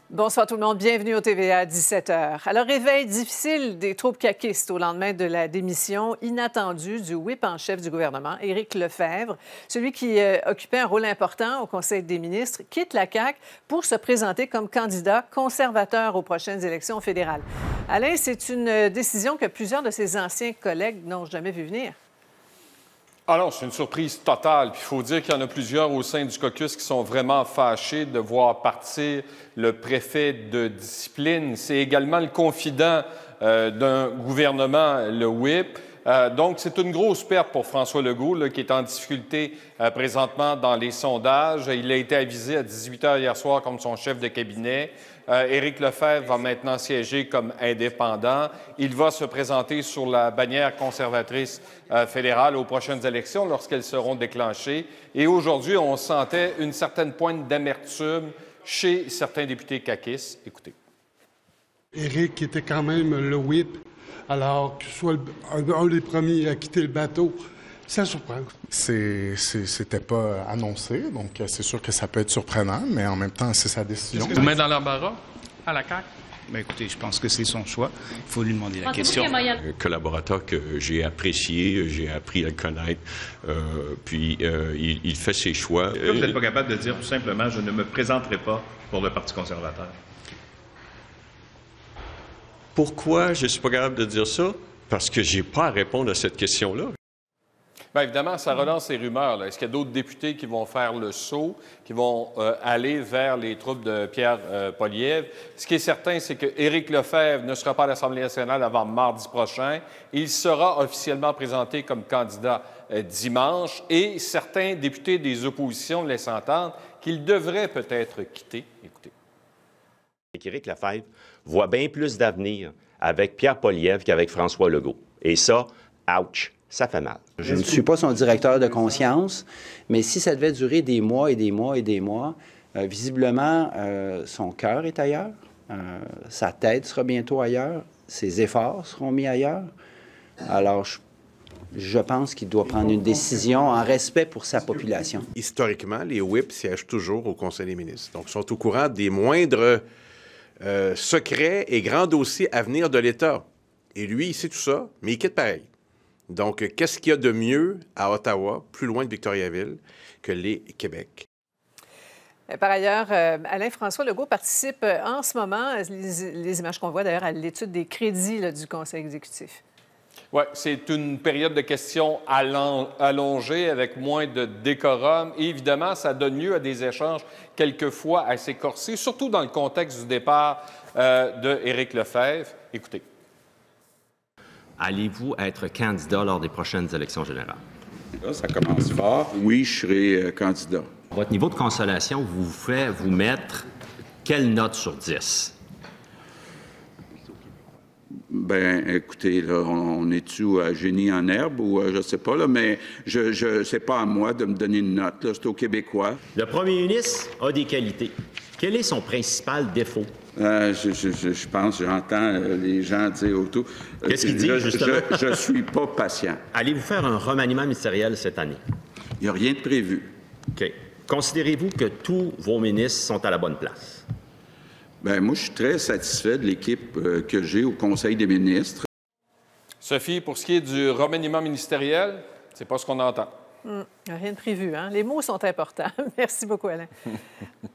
Bonsoir tout le monde, bienvenue au TVA à 17h. Alors, réveil difficile des troupes caquistes au lendemain de la démission inattendue du whip en chef du gouvernement, Éric Lefebvre. Celui qui occupait un rôle important au Conseil des ministres quitte la CAQ pour se présenter comme candidat conservateur aux prochaines élections fédérales. Alain, c'est une décision que plusieurs de ses anciens collègues n'ont jamais vu venir. Alors, c'est une surprise totale. Puis il faut dire qu'il y en a plusieurs au sein du caucus qui sont vraiment fâchés de voir partir le préfet de discipline. C'est également le confident d'un gouvernement, le whip. Donc, c'est une grosse perte pour François Legault, là, qui est en difficulté présentement dans les sondages. Il a été avisé à 18h hier soir comme son chef de cabinet. Éric Lefebvre va maintenant siéger comme indépendant. Il va se présenter sur la bannière conservatrice fédérale aux prochaines élections lorsqu'elles seront déclenchées. Et aujourd'hui, on sentait une certaine pointe d'amertume chez certains députés caquistes. Écoutez. Éric était quand même le whip, alors que soit un des premiers à quitter le bateau, ça surprend. C'était pas annoncé, donc c'est sûr que ça peut être surprenant, mais en même temps, c'est sa décision. Vous mettez dans l'embarras à la CAQ? Bien, écoutez, je pense que c'est son choix. Il faut lui demander la question. Un collaborateur que j'ai apprécié, j'ai appris à le connaître, puis il fait ses choix. Pourquoi vous n'êtes pas capable de dire tout simplement « je ne me présenterai pas pour le Parti conservateur ». Pourquoi je ne suis pas capable de dire ça? Parce que je n'ai pas à répondre à cette question-là. Bien, évidemment, ça relance les rumeurs. Est-ce qu'il y a d'autres députés qui vont faire le saut, qui vont aller vers les troupes de Pierre Poilievre? Ce qui est certain, c'est qu'Éric Lefebvre ne sera pas à l'Assemblée nationale avant mardi prochain. Il sera officiellement présenté comme candidat dimanche et certains députés des oppositions laissent entendre qu'il devrait peut-être quitter. Écoutez. Éric Lefebvre voit bien plus d'avenir avec Pierre Poilievre qu'avec François Legault. Et ça, ouch! Ça fait mal. Je ne suis pas son directeur de conscience, mais si ça devait durer des mois et des mois et des mois, visiblement, son cœur est ailleurs, sa tête sera bientôt ailleurs, ses efforts seront mis ailleurs. Alors, je pense qu'il doit prendre une décision en respect pour sa population. Historiquement, les whips siègent toujours au Conseil des ministres. Donc, ils sont au courant des moindres secrets et grands dossiers à venir de l'État. Et lui, il sait tout ça, mais il quitte pareil. Donc, qu'est-ce qu'il y a de mieux à Ottawa, plus loin de Victoriaville, que les Québec? Par ailleurs, Alain-François Legault participe en ce moment, les images qu'on voit d'ailleurs, à l'étude des crédits là, du Conseil exécutif. Oui, c'est une période de questions allongée avec moins de décorum. Et évidemment, ça donne lieu à des échanges quelquefois assez corsés, surtout dans le contexte du départ d'Éric Lefebvre. Écoutez. Allez-vous être candidat lors des prochaines élections générales? Là, ça commence fort. Oui, je serai candidat. Votre niveau de consolation vous fait vous mettre quelle note sur 10? Bien, écoutez, là, on est-tu à génie en herbe ou je ne sais pas, là, mais c'est pas à moi de me donner une note. C'est aux Québécois. Le premier ministre a des qualités. Quel est son principal défaut? Je pense, j'entends les gens dire autour. Qu'est-ce qu'il dit, justement? Je ne suis pas patient. Allez-vous faire un remaniement ministériel cette année? Il n'y a rien de prévu. OK. Considérez-vous que tous vos ministres sont à la bonne place? Bien, moi, je suis très satisfait de l'équipe que j'ai au Conseil des ministres. Sophie, pour ce qui est du remaniement ministériel, c'est pas ce qu'on entend. Rien de prévu, hein? Les mots sont importants. Merci beaucoup, Alain.